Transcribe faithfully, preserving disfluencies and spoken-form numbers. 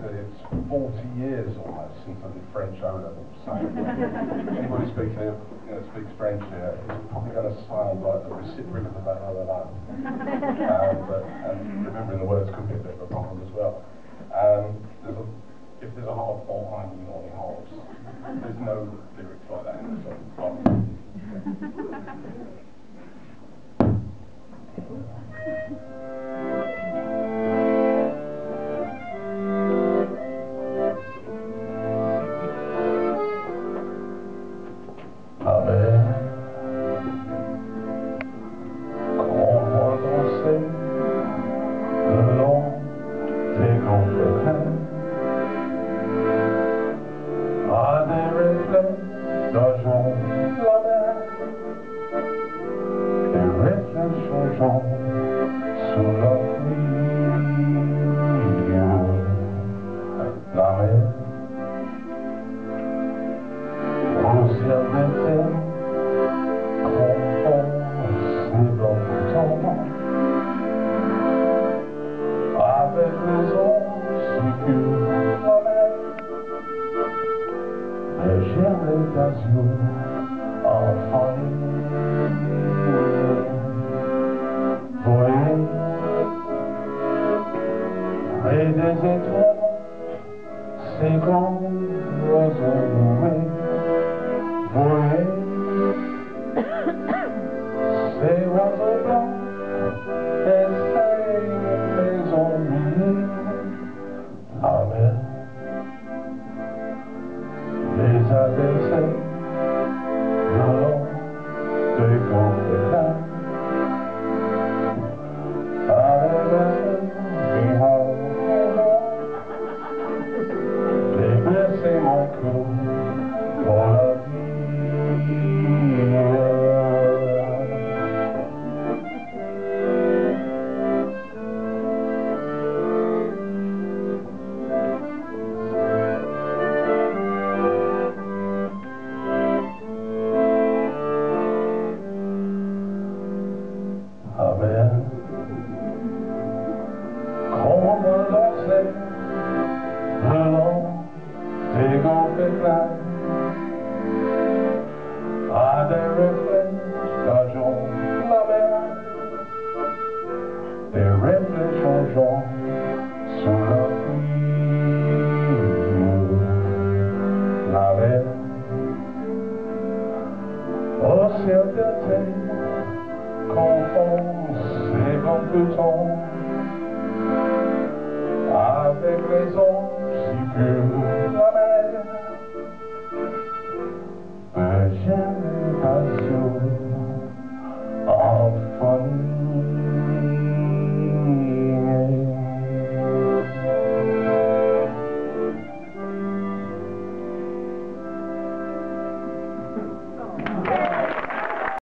that it's forty years almost since I did French O level. So anybody speaking, you know, speaks French here, it's probably going to sound like the recipient of that other note. Um, but and remembering the words could be a bit of a problem as well. Um, there's a, if there's a hard fault, I'm ignoring holes. There's no lyrics like that in the song. Fun.